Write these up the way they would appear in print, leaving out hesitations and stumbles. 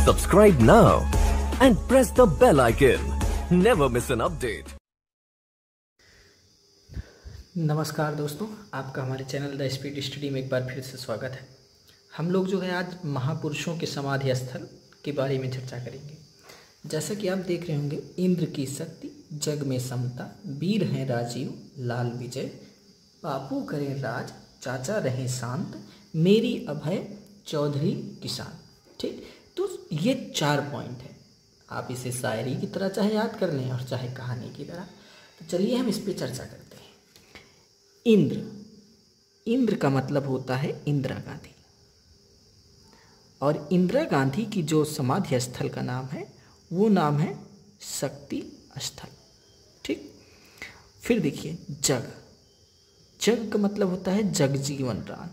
Subscribe now and press the bell icon. Never miss an update. नमस्कार दोस्तों, आपका हमारे चैनल द स्पीड स्टडी में एक बार फिर से स्वागत है। हम लोग जो है आज महापुरुषों के समाधि स्थल के बारे में चर्चा करेंगे। जैसा कि आप देख रहे होंगे, इंद्र की शक्ति, जग में समता, वीर हैं राजीव, लाल विजय, बापू करें राज, चाचा रहें शांत, मेरी अभय, चौधरी किसान। ठीक, तो ये 4 पॉइंट है। आप इसे शायरी की तरह चाहे याद कर लें और चाहे कहानी की तरह। तो चलिए हम इस पर चर्चा करते हैं। इंद्र, इंद्र का मतलब होता है इंदिरा गांधी, और इंदिरा गांधी की जो समाधि स्थल का नाम है वो नाम है शक्ति स्थल। ठीक, फिर देखिए जग, जग का मतलब होता है जगजीवन राम,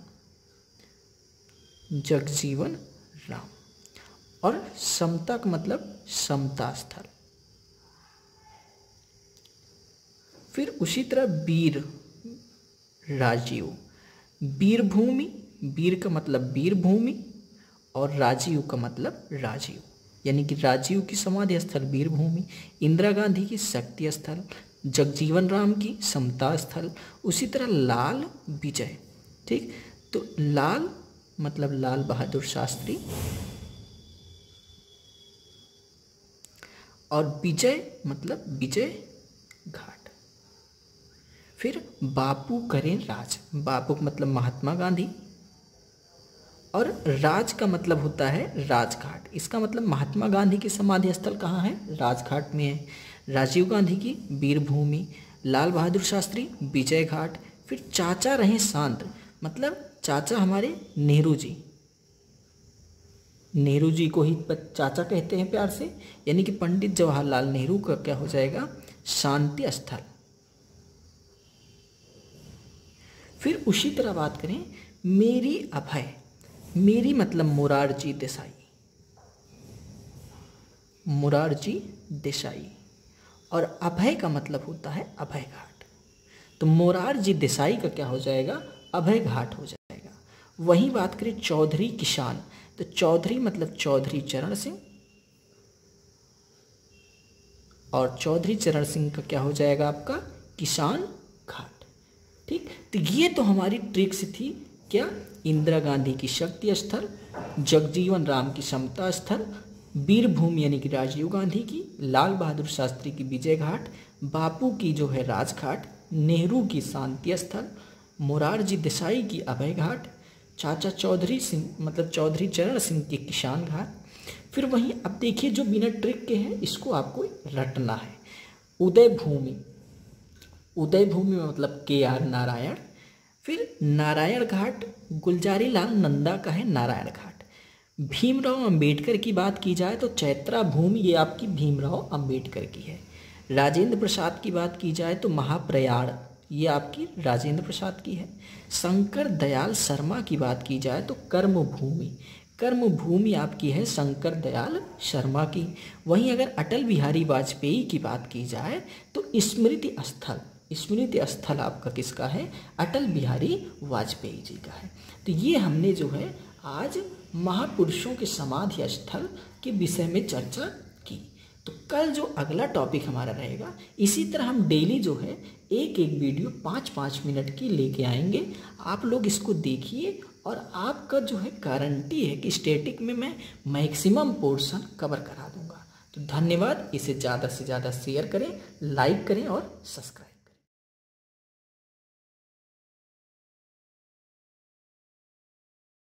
जगजीवन राम। और समता का मतलब समता स्थल। फिर उसी तरह वीर राजीव, वीर भूमि, वीर का मतलब वीर भूमि और राजीव का मतलब राजीव, यानी कि राजीव की समाधि स्थल वीर भूमि, इंदिरा गांधी की शक्ति स्थल, जगजीवन राम की समता स्थल। उसी तरह लाल विजय। ठीक, तो लाल मतलब लाल बहादुर शास्त्री, और विजय मतलब विजय घाट। फिर बापू करें राज, बापू का मतलब महात्मा गांधी, और राज का मतलब होता है राजघाट। इसका मतलब महात्मा गांधी की समाधि स्थल कहाँ है? राजघाट में है। राजीव गांधी की वीर भूमि, लाल बहादुर शास्त्री विजय घाट। फिर चाचा रहे शांत, मतलब चाचा हमारे नेहरू जी, नेहरू जी को ही चाचा कहते हैं प्यार से, यानी कि पंडित जवाहरलाल नेहरू का क्या हो जाएगा? शांति स्थल। फिर उसी तरह बात करें मेरी अभय, मेरी मतलब मोरारजी देसाई, मोरारजी देसाई, और अभय का मतलब होता है अभय घाट। तो मोरारजी देसाई का क्या हो जाएगा? अभय घाट हो जाएगा। वहीं बात करें चौधरी किसान, तो चौधरी मतलब चौधरी चरण सिंह, और चौधरी चरण सिंह का क्या हो जाएगा आपका? किसान घाट। ठीक, तो ये तो हमारी ट्रिक्स थी। क्या? इंदिरा गांधी की शक्ति स्थल, जगजीवन राम की समता स्थल, वीर भूमि यानी कि राजीव गांधी की, लाल बहादुर शास्त्री की विजय घाट, बापू की जो है राजघाट, नेहरू की शांति स्थल, मोरारजी देसाई की अभय घाट, चाचा चौधरी सिंह मतलब चौधरी चरण सिंह के किसान घाट। फिर वहीं अब देखिए जो बिना ट्रिक के हैं इसको आपको रटना है। उदय भूमि, उदय भूमि में मतलब KR नारायण। फिर नारायण घाट गुलजारी लाल नंदा का है नारायण घाट। भीमराव अंबेडकर की बात की जाए तो चैत्रा भूमि ये आपकी भीमराव अंबेडकर की है। राजेंद्र प्रसाद की बात की जाए तो महाप्रयाण ये आपकी राजेंद्र प्रसाद की है। शंकर दयाल शर्मा की बात की जाए तो कर्मभूमि, कर्मभूमि आपकी है शंकर दयाल शर्मा की। वहीं अगर अटल बिहारी वाजपेयी की बात की जाए तो स्मृति स्थल, स्मृति स्थल आपका किसका है? अटल बिहारी वाजपेयी जी का है। तो ये हमने जो है आज महापुरुषों के समाधि स्थल के विषय में चर्चा की। तो कल जो अगला टॉपिक हमारा रहेगा, इसी तरह हम डेली जो है एक एक वीडियो 5-5 मिनट की लेके आएंगे। आप लोग इसको देखिए, और आपका जो है गारंटी है कि स्टैटिक में मैं मैक्सिमम पोर्शन कवर करा दूंगा। तो धन्यवाद। इसे ज़्यादा से ज़्यादा शेयर करें, लाइक करें और सब्सक्राइब।